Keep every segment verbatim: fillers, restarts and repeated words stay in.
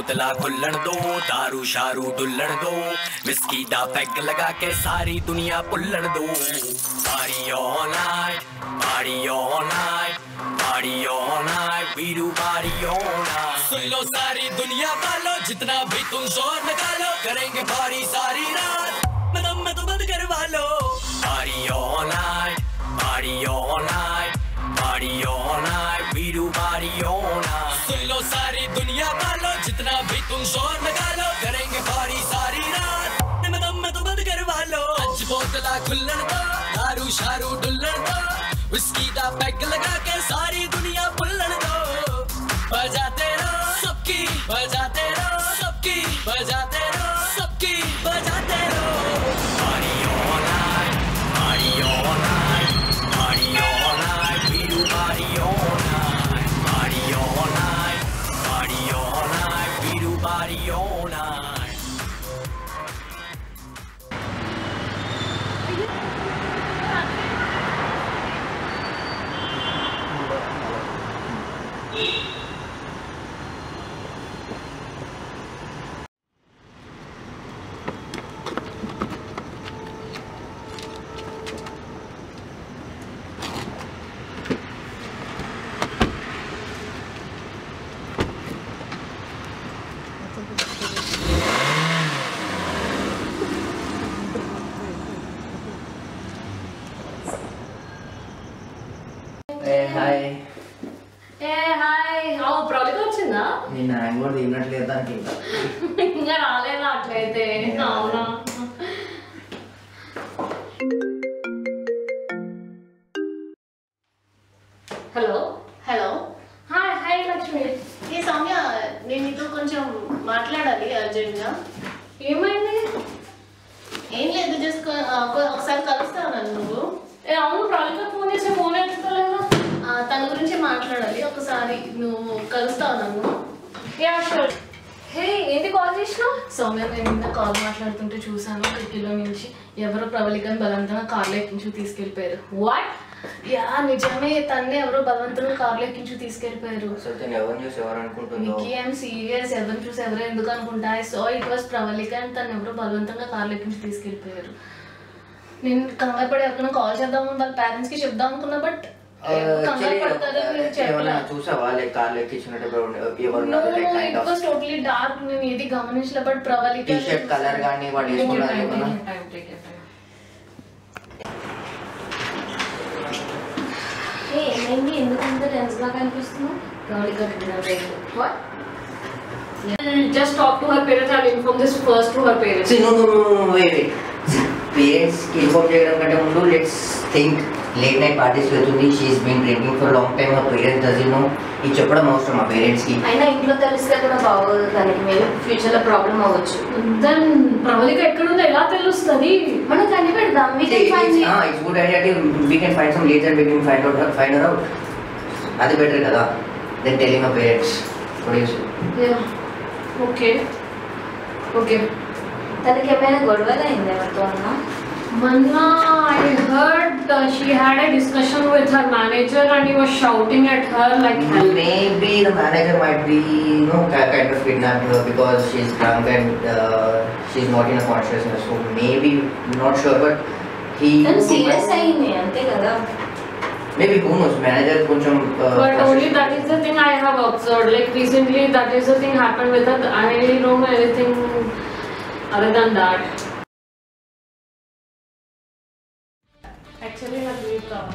बोतला खुल्लण दो, दारू शारू डुल्लण दो, विस्की दा पैग लगा के सारी दुनिया पुल्लण दो। Party all night, party all night, party all night, we do party all night. सुन लो सारी दुनिया वालों, जितना भी तुम जोर निकालो, करेंगे पार्टी सारी रात, मतलब मैं तो बंद करवा लो। Party all night, party all night, party all night, we do party all night. सुन लो सारी दुनिया वालों, जितना भी तुम जोर निकालो, करेंगे पार्टी सारी रात, मतलब मैं तो बंद करवा लो। आज बोतला खुल्लण दो, दारू शारू डुल्लण दो, विस्की दा पैग लगा के सारी दुनिया पुल्लण दो। बजाते रहो सबकी, बजाते रहो सबकी, बजाते रहो सबकी, बजाते रहो। Party all night, party all night, party all night, we do party all night, party all night, party all night, we do party all night. Hi A hi oh project వచ్చిందా? నేను ఆయన కూడా తిన్నట్లేదు దానికి ఇంకా ఇంకా రాలేదా అట్లయితే? అవునా hello hello hi hi Lakshmi. ఏ సౌమ్య, నేను నీతో కొంచెం మాట్లాడాలి అర్జెంట్గా. ఏమైంది? ఏం లేదు, జస్ట్ ఒకసారి కలుస్తావు నన్ను నువ్వు. ఏ అవును, ప్రాజెక్ట్ ఫోన్ చేసి ఫోన్ ఎత్తుకోలేదు. తన గురించి మాట్లాడాలి, ఒకసారి నువ్వు కలుస్తావు నన్ను. Yeah sure. హే ఏంటి కాల్ చేసినావు? సౌమ్య, నేను నిన్న కాల్ మాట్లాడుతుంటే చూసాను, కిటికీలో నుంచి ఎవరో ప్రవళికని బలవంతంగా కార్లో ఎక్కించు తీసుకెళ్ళిపోయారు. వాట్? యా నిజమే, తన్నే ఎవరో బలవంతంగా కార్లో ఎక్కించు తీసుకెళ్ళిపోయారు. ఎవరిని చూసి ఎవరు అనుకుంటున్నావు? వికీ ఐఎమ్ సీరియస్, ఎవరిని చూసి ఎవరో ఎందుకు అనుకుంటా. I so it was Pravalika and తను ఎవరో బలవంతంగా కార్లో ఎక్కించి తీసుకెళ్ళిపోయారు. నేను కంగారు పడి ఎవరికైనా కాల్ చేద్దాము, వాళ్ళ పేరెంట్స్ కి చెప్దాం అనుకున్నా, బట్ చూసావా లైక్ కార్లో ఎక్కించినట్టు టోటలీ డార్క్, నేను ఏది గమనించలే. బట్ ప్రవళిక టీ-షర్ట్ కలర్ గానీ వాడు వేసుకున్నారు. ఏమైంది? ఎందుకంత టెన్స్ గా కనిపిస్తున్నావు? Just talk to her parents and inform this first to her parents. See, no, no, no, no, wait, wait. Parents కి ఇన్ఫార్మ్ చేయడం కంటే ముందు let's think. Late night parties వెళ్తుంది, she is been drinking for long time. Her parents doesn't know. ఇది చెప్పడం అవసరం మా parents కి. అయినా ఇంట్లో తెలిస్తే కూడా బాగోదు, దానికి మేము ఫ్యూచర్ లో ప్రాబ్లం అవ్వచ్చు. దెన్ ప్రవళిక ఎక్కడుందో ఎలా తెలుస్తుంది? మనం కనిపెడదాం. We can find it. ఆ it's good idea. We can find some later, we can find out find her out. అది బెటర్ కదా then telling my parents. What you say? Yeah okay okay. తనకి ఏమైనా గొడవలు అయింది ఎవరితో అన్నా? Manna, I heard uh, she had a discussion with her manager and he was shouting at her like hell. Maybe the manager might be, you know, kind of kidnapped her because she's drunk and uh, she's not in a consciousness. So maybe, not sure, but he. Then serious ayindi ante kada. Maybe who knows? Manager koncham. Uh, but only that is the thing I have observed. Like recently, that is the thing happened with her. I don't know anything other than that. Actually, I believe that.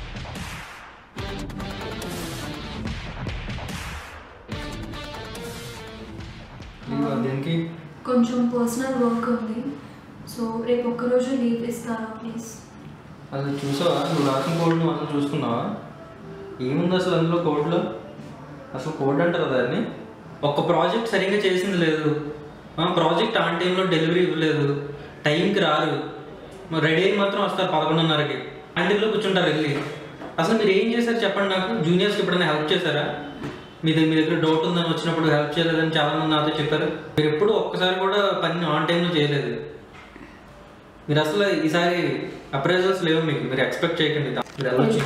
కొంచెం personal work ఉంది, so రేపు ఒక్కరోజు leave ఇస్తారా please? అసలు చూసావా నువ్వు రాసిన కోడ్ను అసలు చూసుకున్నావా? ఏముంది అసలు అందులో కోడ్లో? అసలు కోడ్ అంటారు దాన్ని. ఒక్క ప్రాజెక్ట్ సరిగ్గా చేసింది లేదు, ప్రాజెక్ట్ ఆన్ టైంలో డెలివరీ ఇవ్వలేదు, టైంకి రారు, రెడీ అయ్యి మాత్రం వస్తారు పదకొండున్నరకి, క్యాంటీన్లో కూర్చుంటారు వెళ్ళి. అసలు మీరు ఏం చేశారు చెప్పండి నాకు? జూనియర్స్కి ఎప్పుడైనా హెల్ప్ చేశారా? మీ దగ్గర మీ దగ్గర డౌట్ ఉందని వచ్చినప్పుడు హెల్ప్ చేయలేదని చాలామంది నాతో చెప్పారు. మీరు ఎప్పుడు ఒక్కసారి కూడా పని ఆన్ టైంలో చేయలేదు. మీరు అసలు ఈసారి అప్రైజల్స్ లేవు మీకు, మీరు ఎక్స్పెక్ట్ చేయకండి. మీరు వెళ్ళొచ్చు.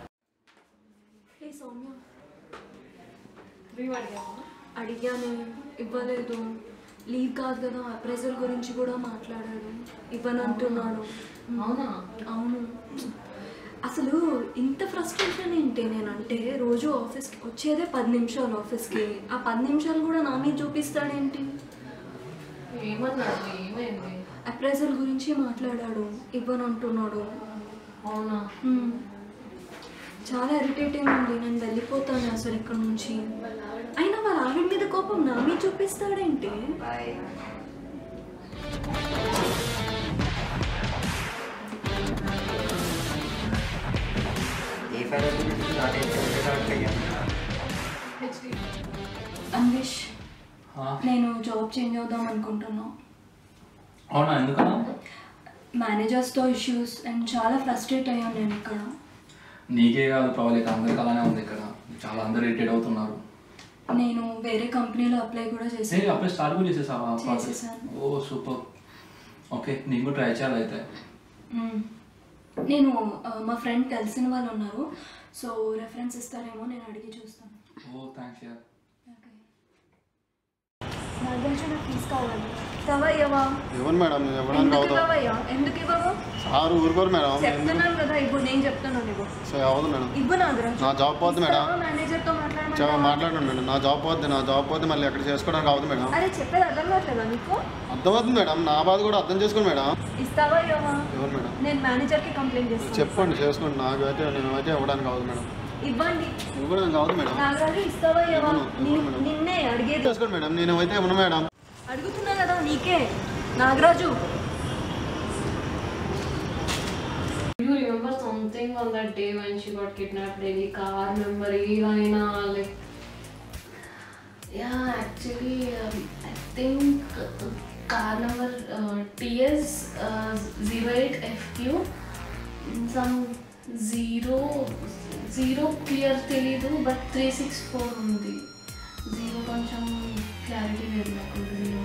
అడిగాను ఇవ్వలేదు. లీవ్ కాదు కదా, అప్రైజల్ గురించి కూడా మాట్లాడాడు, ఇవ్వనంటున్నాడు. అవునా? అవును. అసలు ఇంత ఫ్రస్ట్రేషన్ ఏంటి? నేనంటే రోజు ఆఫీస్కి వచ్చేదే పది నిమిషాలు ఆఫీస్కి, ఆ పది నిమిషాలు కూడా నా మీద చూపిస్తాడేంటి? ఏమన్నాడు? ఏమైంది? అప్రైజల్ గురించి మాట్లాడాడు, ఇవ్వనంటున్నాడు. అవునా? చాలా ఇరిటేటింగ్ ఉంది. నేను వెళ్ళిపోతాను అసలు ఇక్కడ నుంచి. అయినా వాళ్ళ ఆవిడ మీద కోపం నా మీద చూపిస్తాడేంటి? అన్విష్, నేను జాబ్ చేంజ్ అవుదాం అనుకుంటున్నా. అవునా? ఎందుకన్నా? మేనేజర్స్తో ఇష్యూస్ అండ్ చాలా ఫ్రస్ట్రేట్ అయ్యాను నేను ఇక్కడ. నీకే కాదు ప్రవళిక, అందరికి అలానే ఉంది ఇక్కడ. చాలా అందరు ఇరిటేట్ అవుతున్నారు. నేను వేరే కంపెనీలో అప్లై కూడా చేశాను. అప్లై స్టార్ట్ కూడా చేసేసావా? చేసేసాను. ఓ సూపర్. ఓకే, నేను కూడా ట్రై చేయాలి అయితే. నేను మా ఫ్రెండ్ తెలిసిన వాళ్ళు ఉన్నారు, సో రెఫరెన్స్ ఇస్తారేమో, నేను అడిగి చూస్తాను. ఓ థ్యాంక్స్ యార్. నాగార్జున నాకు ఫీజు కావాలి. ఇవ్వవా? ఇవ్వను మేడం, నేను ఇవ్వడానికి అవుతుంది. ఇవ్వవయ్యా? ఎందుకు ఇవ్వవు? సార్ ఊరుకోరు మేడం. చెప్తున్నాను కదా, ఇవ్వు. నేను చెప్తున్నాను ఇవ్వు. సో అవ్వదు మేడం. ఇవ్వు నాగరాజు. నా జాబ్ పోద్ది మేడం. మేనేజర్తో చాలా మాట్లాడండి మేడం. నా జాబ్ పోద్ది, నా జాబ్ పోద్ది, మళ్ళీ ఎక్కడ చేసుకోవడానికి అవుతుంది మేడం. అరే చెప్పేది అర్థం కావట్లేదా నీకు? అర్థమవుతుంది మేడం, నా బాధ కూడా అర్థం చేసుకోండి మేడం. ఇస్తావా ఇవ్వవా? ఇవ్వను మేడం. నేను మేనేజర్కి కంప్లైంట్ చేస్తాను. చెప్పండి, చేసుకోండి. నాకు అయితే నేను అయితే ఇవ్వడానికి అవుతుంది మేడం. ఇవ్వండి. ఇవ్వడానికి అవుతుంది మేడం. నాగరాజు ఇస్తావా ఇవ్వవా? నిన్నే అడిగేది. చేసుకోండి మేడం, నేను అయితే ఇవ్వను మేడం. అడుగుతున్నా కదా నీకే. Nagaraju, You remember something on that day when she got kidnapped? Any car number, ఏమైనా like? Yeah, actually, um, I think uh, car number uh, T S uh, zero eight F Q, some zero zero clear తెలీదు, but three six four ఉంది. Zero కొంచెం clarity లేదు నాకు.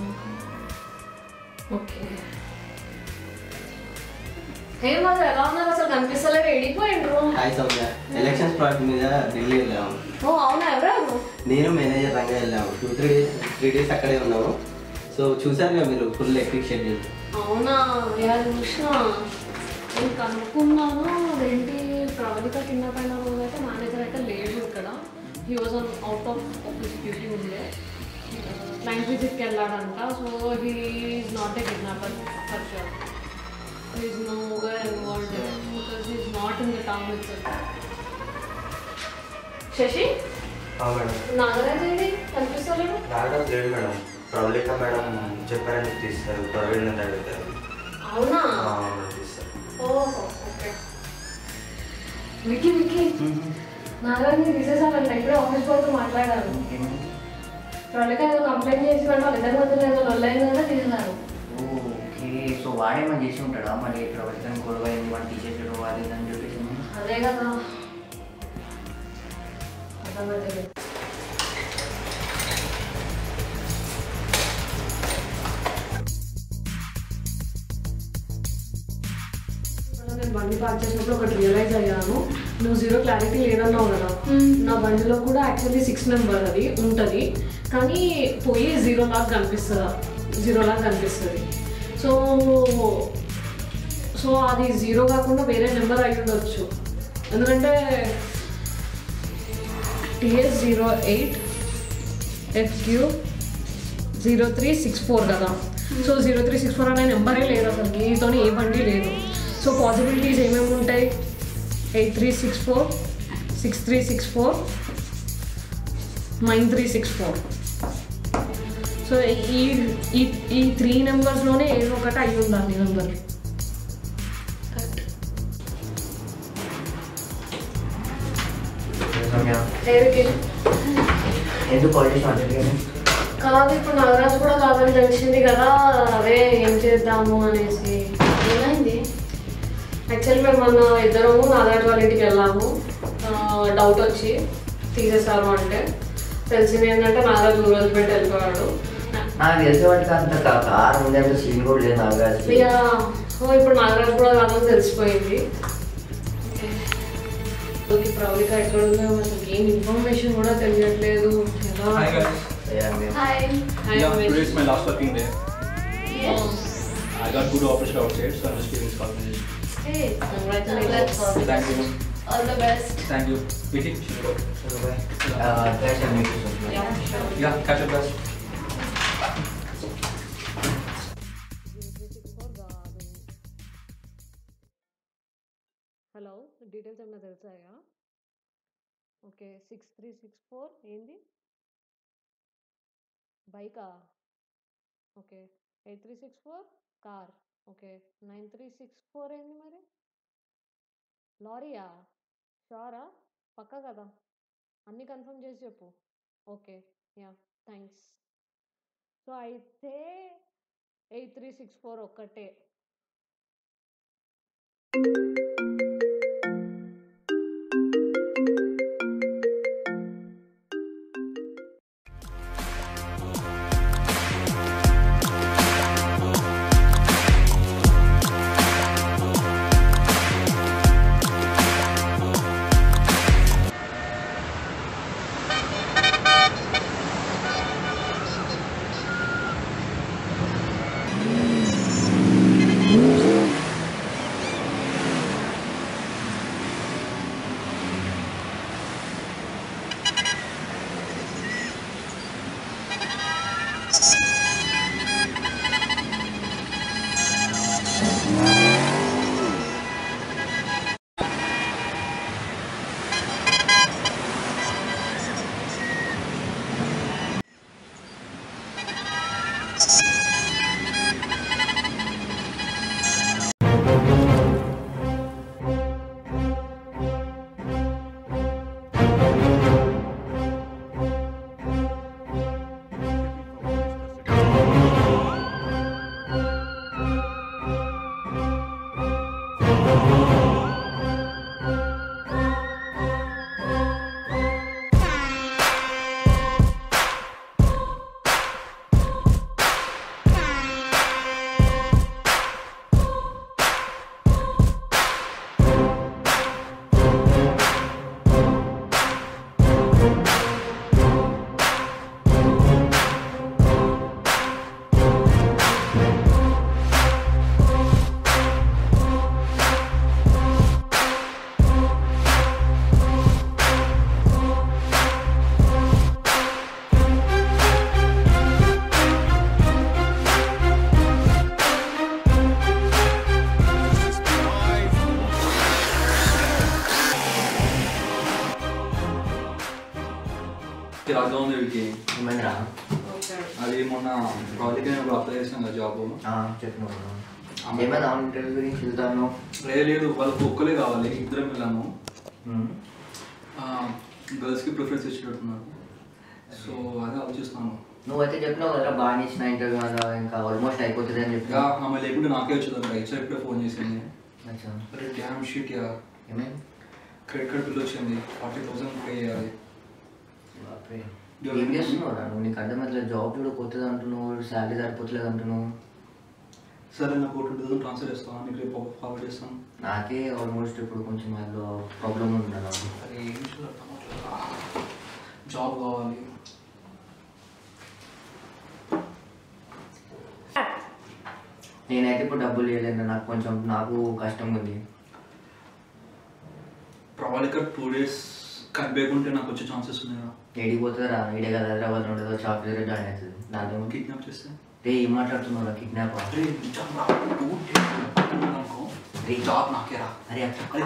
Okay. ఏం మాత్రం ఎలా ఉన్నారు అసలు? కనిపిస్తలేదు, వెళ్ళిపోయిండ్రు. హాయ్ సౌమ్య, ఎలక్షన్స్ ప్రాజెక్ట్ మీద ఢిల్లీ వెళ్ళాము. ఓ అవునా? ఎవరు? నేను మేనేజర్ రంగా వెళ్ళాము. Two three days three days అక్కడే ఉన్నాము. సో చూసారుగా మీరు, ఫుల్ ఎలక్ట్రిక్ షెడ్యూల్. అవునా? యా చూసినా. నేను కనుక్కున్నాను, అదేంటి ప్రవళిక కింద పైన రోజు అయితే మేనేజర్ అయితే లేడు ఇక్కడ. He was on out of office duty ఉండే, client విజిట్కి వెళ్ళాడంట. So he is not a kidnapper for sure. He is nowhere involved because he is not in the town itself. Shashi, madam. Nagaraj ఏది కనిపిస్తలేడు? నాగరాజ్ లేడు మేడం. ప్రవళిక మేడం చెప్పారని తీస్తారు, ప్రవీణ్ అడుగుతారు. అవునా? తీస్తారు. ఓహో okay. Wiki wiki నాగరాజ్ని తీసేసానంట. ఇప్పుడే ఆఫీస్ బాయ్తో మాట్లాడారు. ప్రవళిక ఏదో కంప్లైంట్ చేసి వాళ్ళు ఇద్దరి మధ్యలో ఏదో లొల్లైంది కదా, తీసేసారు. ఓకే, సో వాడేమన్నా చేసి ఉంటాడా? మళ్ళీ ప్రవచనం గొడవ అయింది, వాడు తీసేసాడు అది అని చెప్పేసి. అదే కదా అర్థమైతే. నేను బండి పార్క్ చేసినప్పుడు ఒకటి రియలైజ్ అయ్యాను. నువ్వు జీరో క్లారిటీ లేదన్నావు కదా, నా బండిలో కూడా యాక్చువల్లీ సిక్స్ నెంబర్ అది ఉంటుంది, కానీ పోయి జీరో లాగా కనిపిస్తుందా, జీరో లాగా కనిపిస్తుంది. సో సో అది జీరో కాకుండా వేరే నెంబర్ అయి ఉండొచ్చు. ఎందుకంటే TS zero eight FQ zero three six four కదా. So zero three six four అనే నెంబరే లేదు అసలు, నీతో ఏ బండి లేదు. సో పాసిబిలిటీస్ ఏమేమి ఉంటాయి? Eight three six four six three six four nine three six four. So ఈ ఈ ఈ త్రీ నెంబర్స్లోనే ఏదో ఒకటి అయి ఉండాలి నెంబర్. ఎందుకు కాల్ చేసి మాట్లాడాను? కాదు, ఇప్పుడు నాగరాజు కూడా కాదని తెలిసింది కదా, అదే ఏం చేద్దాము అనేసి. ఏమైంది? యాక్చువల్లీ మేము మొన్న ఇద్దరము నాగరాజు వాళ్ళ ఇంటికి వెళ్ళాము. డౌట్ వచ్చి తీసేసారు అంటే తెలిసింది ఏంటంటే నాగరాజు ఊరు పెట్టి వెళ్ళిపోయాడు. నాకు తెలిసేవాడికి అంత కార్ ఉంది, అంత సీన్ కూడా లేదు నాగరాజు. ఇక ఇప్పుడు నాగరాజు కూడా కాదని తెలిసిపోయింది. ప్రవళిక ఎక్కడ ఉందో అసలు ఏం ఇన్ఫర్మేషన్ కూడా తెలియట్లేదు. ఎలా? Hi. I Yeah, wish. today is my last working day. Yes. I got good opportunity outside, so I'm just giving this conversation. Hey, Congratulations. Thank you. all the best. Thank you. Vicky, should we go? Uh, pleasure meeting you. Yeah, sure. Yeah, catch up guys. Hello details ఏమైనా తెలుసాయా? Okay six three six four ఏంది బైకా? Okay eight three six four car. Okay nine three six four ఏంది మరి? లారీయా? షారా? పక్కా కదా? అన్నీ confirm చేసి చెప్పు. Okay yeah thanks. So అయితే eight three six four ఒక్కటే. రాగా ఉంది వీడికి. ఏమైందిరా? అది మొన్న ప్రాజెక్ట్ నేను అప్లై చేసాను కదా జాబ్. చెప్పినావు ఏమైనా ఇంటర్వ్యూ గురించి వెళ్తాను. లేదు లేదు వాళ్ళకి ఒక్కలే కావాలి, ఇద్దరం వెళ్ళాము. గర్ల్స్కి ప్రిఫరెన్స్ ఇచ్చేటట్టున్నారు. సో అదే ఆలోచిస్తాను. నువ్వైతే చెప్పినావు కదా బాగా ఇచ్చిన ఇంటర్వ్యూ కదా ఇంకా ఆల్మోస్ట్ అయిపోతుంది అని చెప్పి. ఆమె లేకుంటే నాకే వచ్చేదంట. హెచ్ఆర్ ఇప్పుడే ఫోన్ చేసింది. డ్యామ్ షీట్ యా ఏమైంది? క్రెడిట్ కార్డ్ బిల్ వచ్చింది, ఫార్టీ థౌసండ్ పే చేయాలి. ఏం చేస్తున్నావు రా నువ్వు? నీకు అర్థమవుతుంది జాబ్ చూడ కొత్తది అంటున్నావు, శాలరీ సరిపోతలేదు అంటున్నావు. సరే నాకు టూ థౌసండ్ ట్రాన్స్ఫర్ చేస్తాను, నీకు రేపు ఫార్వర్డ్ చేస్తాను. నాకే ఆల్మోస్ట్ ఇప్పుడు కొంచెం అందులో ప్రాబ్లం ఉంది కదా. అరే జాబ్ కావాలి. నేనైతే ఇప్పుడు డబ్బులు ఇవ్వలేదు, నాకు కొంచెం నాకు కష్టంగా ఉంది. ప్రవాళిక టూ డేస్ కనిపించకుంటే నాకు వచ్చే ఛాన్సెస్ ఉన్నాయా? ఏడిపోతుందా? ఈడే కదా హైదరాబాద్ ఉండదు, షాప్ దగ్గర జాయిన్ అవుతుంది. దాంతో కిడ్నాప్ చేస్తే రే ఏం మాట్లాడుతున్నావు? Kidnap job నాకేరా? అరే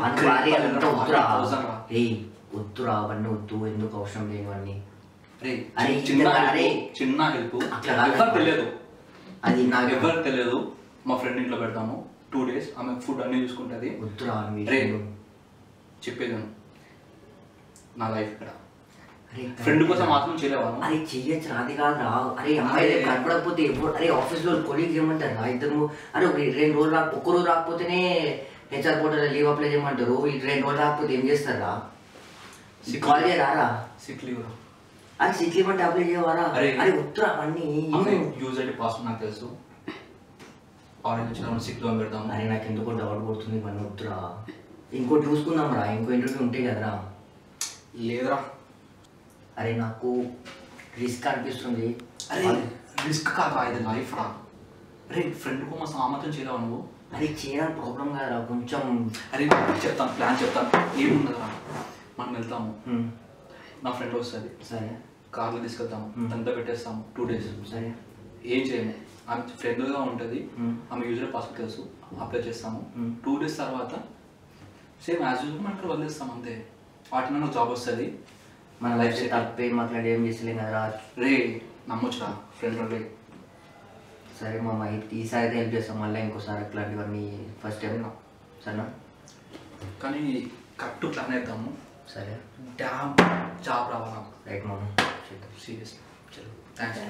రే వద్దురా అవన్నీ వద్దు, ఎందుకు అవసరం లేనివన్నీ. అరే చిన్న అరే చిన్న హెల్ప్ ఎవరు తెలియదు, అది నాకు ఎవరు తెలియదు. మా ఫ్రెండ్ ఇంట్లో పెడతాము టూ డేస్, ఆమె ఫుడ్ అన్నీ చూసుకుంటుంది. వద్దురా చెప్పేది నా లైఫ్ ఇక్కడ ఫ్రెండ్ కోసం మాత్రం చేయలేవాను. అరే చెయ్యొచ్చు రాది కాదు రా. అరే అమ్మాయి కనపడకపోతే ఎప్పుడు అరే ఆఫీస్లో కొలీగ్స్ ఏమంటారు రా ఇద్దరు? అరే రెండు రోజులు రాక ఒక్క రోజు రాకపోతేనే హెచ్ఆర్ పోర్టల్ లీవ్ అప్లై చేయమంటారు. రెండు రోజులు రాకపోతే ఏం చేస్తారా? కాల్ చేయరా? సిక్ లీవ్ రా. అరే సిక్ లీవ్ అంటే అప్లై చేయవారా? అరే వద్దురా అవన్నీ. యూజ్ అయితే పాస్వర్డ్ నాకు తెలుసు, ఆరెంజ్ వచ్చిన సిక్ లీవ్ పెడతాము. అరే నాకు ఎందుకో డౌట్ పడుతుంది ఇవన్నీ వద్దురా. ఇంకోటి చూసుకుందాం రా, ఇంకో ఇంటర్వ్యూ ఉంటాయి కదరా. లేదురా. అరే నాకు రిస్క్ అనిపిస్తుంది. అరే రిస్క్ కాదురా, ఇది లైఫ్ రా. అరే ఫ్రెండ్కు మా సామర్థ్యం చేయలేవా నువ్వు? అరే చేయడానికి ప్రాబ్లం కాదురా కొంచెం. అరే చెప్తాను, ప్లాన్ చెప్తాను. ఏముండదురా, మనం వెళ్తాము, నా ఫ్రెండ్ వస్తుంది, సరే కార్లో తీసుకెళ్తాము, అంతా పెట్టేస్తాము టూ డేస్. సరే ఏం చేయము, ఆమె ఫ్రెండ్గా ఉంటుంది, ఆమె యూజర్ పాస్వర్డ్ తెలుసు, అప్లై చేస్తాము. టూ డేస్ తర్వాత సేమ్ యాజ్ యూజువల్ మనం ఇక్కడ వదిలేస్తాం అంతే. వాటిని నాకు జాబ్ వస్తుంది, మన లైఫ్ తప్పే మాట్లాడి ఏం చేసలేం కదరా. రే నమ్మొచ్చురా ఫ్రెండ్ రే. సరే మామ ఈసారి అయితే హెల్ప్ చేస్తాం, మళ్ళీ ఇంకోసారి ఇట్లాంటివన్నీ ఫస్ట్ టైం సరేనా. కానీ కరెక్ట్ ప్లాన్ వేద్దాము. సరే డ్యామ్ జాబ్ రావాలా. రైట్ మామ, సీరియస్. చలో థ్యాంక్స్.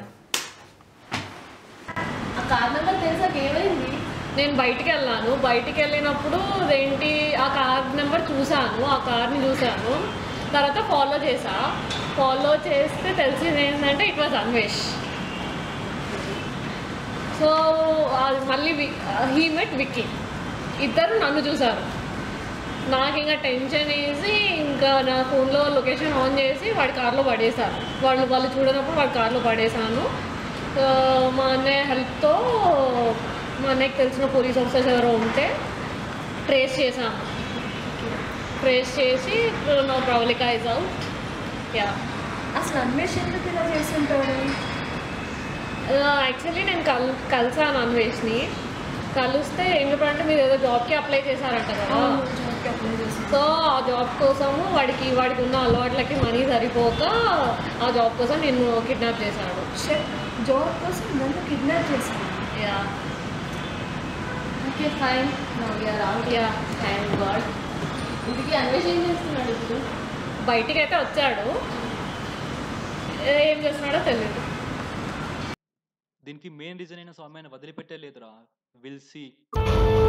ఆ కార్ నెంబర్ తెలిసాక ఏమైంది? నేను బయటికి వెళ్ళాను, బయటికి వెళ్ళినప్పుడు అదేంటి ఆ కార్ నెంబర్ చూశాను, ఆ కార్ని చూశాను, తర్వాత ఫాలో చేసా. ఫాలో చేస్తే తెలిసింది ఏంటంటే ఇట్ వాజ్ అన్వేష్. సో మళ్ళీ హీ మెట్ విక్కీ, ఇద్దరు నన్ను చూసారు. నాకు ఇంకా టెన్షన్ వేసి ఇంకా నా ఫోన్లో లొకేషన్ ఆన్ చేసి వాడి కార్లో పడేశాను. వాళ్ళు వాళ్ళు చూడనప్పుడు వాడి కార్లో పడేశాను. మా అన్నయ్య హెల్ప్తో, మా అన్నయ్యకి తెలిసిన పోలీస్ ఆఫీసర్స్ ఎవరో ఉంటే ట్రేస్ చేశాము. ట్రేస్ చేసి నా ప్రవళిక ఇస్ అవుట్. యా, అసలు అన్వేష్ ఎందుకు ఇలా చేసి ఉంటాడు? యాక్చువల్లీ నేను కల్ కలిసాను అన్వేష్ని. కలిస్తే ఎందుకంటే మీరు ఏదో జాబ్కి అప్లై చేశారంట కదా, జాబ్కి అప్లై చేసి సో ఆ జాబ్ కోసము వాడికి వాడికి ఉన్న అలవాట్లకి మనీ సరిపోక ఆ జాబ్ కోసం నేను కిడ్నాప్ చేశాడు. జాబ్ కోసం నన్ను కిడ్నాప్ చేశాను. Yeah okay fine, now we are out. Yeah thank God. ఇంటికి అన్వేషణ ఏం చేస్తున్నాడు ఇప్పుడు? బయటికి అయితే వచ్చాడు, ఏం చేస్తున్నాడో తెలియదు. దీనికి మెయిన్ రీజన్ అయిన సౌమ్యాన్ని వదిలిపెట్టే లేదురా. Will see.